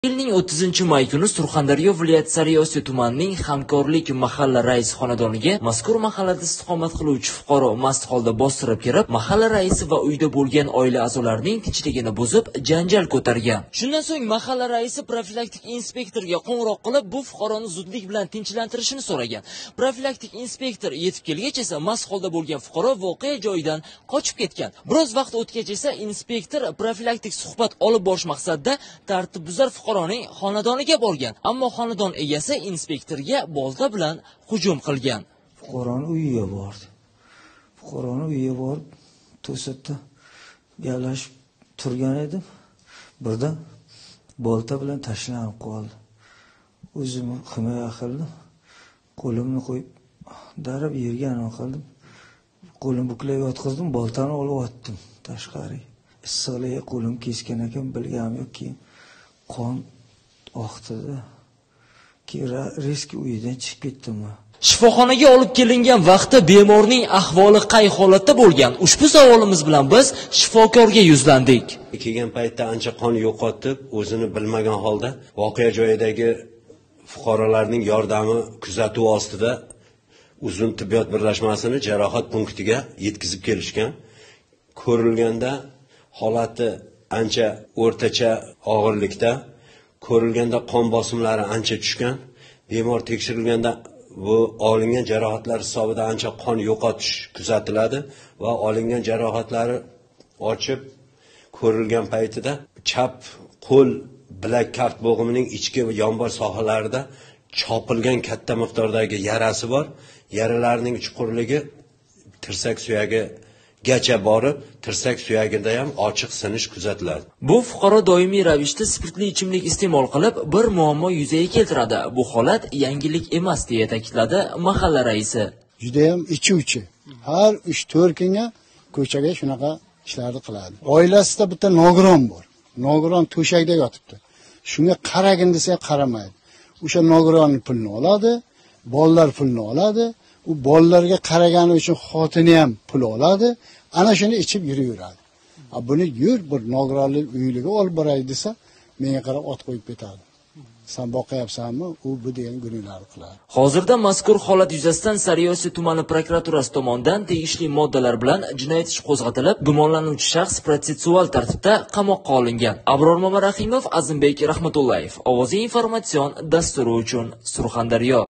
Yilning 30-may kuni Surxondaryo viloyati Sariosiyo tumanining Hamkorlik mahalla raisi xonadoniga mazkur mahallada istiqomat qiluvchi fuqaro mast holda bostirib kirib, mahalla raisi va uyda bo'lgan oila a'zolarining tinchligini buzib, janjal ko'targan. Shundan so'ng mahalla raisi profilaktik inspektorga qo'ng'iroq qilib, bu fuqaroni zudlik bilan tinchlantirishni so'ragan. Profilaktik inspektor yetib kelgach esa mast holda bo'lgan fuqaro voqea joyidan qochib ketgan. Biroz vaqt o'tgach esa inspektor profilaktik suhbat olib borish maqsadida tartibbuzar fuqaroning xonadoniga borgan, ammo xonadon egasi inspektorga bolta bilan hujum qilgan. Fuqaroni uyiga bordi. To'satda gaplashib turgan edim. Birdan bolta bilan tashlanib qoldi. O'zimni himoya qildim. Qo'limni qo'yib darab yerga qildim. Qo'lim buklab yotqizdim, boltani olib otdim tashqariga. Issiqlik qo'lim kesgan ekan, bilganim yo'q, keyin qon oqtida. Keyin risk uyidan chiqib ketdim. Shifoxonaga olib kelingan vaqtda bemorning ahvoli qay holatda bo'lgan? Ushbu savolimiz bilan biz shifokorga yuzlandik. Kelgan paytda ancha qon yo'qotib, o'zini bilmagan holda voqea joyidagi fuqarolarning yordami kuzatuv ostida uzun tibbiyot birlashmasini jarohat punktiga yetkazib kelishgan. Ko'rilganda holati ancha o'rtacha og'irlikda, ko'rilganda qon bosimlari ancha tushgan. Bemor tekshirilganda bu olingan jarohatlar hisobida ancha qon yo'qotish kuzatiladi va olingan jarohatlari ochib ko'rilgan paytida chap qo'l bilak kaft bo'g'imining ichki va yonbor sohalarida chopilgan katta miqdordagi yarasi bor. Yaralarning chuqurligi tirsak suyagigacha borib, tirsak suyagida ham ochiq sinish kuzatiladi. Bu fuqaro doimiy ravishda spirtli ichimlik iste'mol qilib, bir muammo yuzaga keltiradi. Bu holat yangilik emas, deya ta'kidladi mahalla raisi. Juda ham ichuvchi. Har 3-4 kunga ko'chaga shunaqa ishlarni qiladi. Oilasida bitta nogiron bor. Nogiron to'shakda yotibdi. Shunga qaragin desa qaramaydi. O'sha nogironning pulini oladi, bolalar pulini oladi. U bolalarga qaragani uchun xotini ham pul oladi. Ana shuni ichib yuraveradi. Buni yur bir nogironlik uyiga olib boray desa, menga qarab ot qo'yib ketadi. Sen boqayapsanmi? U bu degan gunohlarni qiladi. Hozirda mazkur holat yuzasidan Sariosiyo tumani prokuraturasi tomonidan tegishli moddalar bilan jinoyat ishi qo'zg'atilib, gumonlanuvchi shaxs protsessual tartibda qamoqqa olingan. Abror Mamarahimov, Azimbek Rahmatullayev, Ovozi informatsion dasturi uchun Surxondaryo.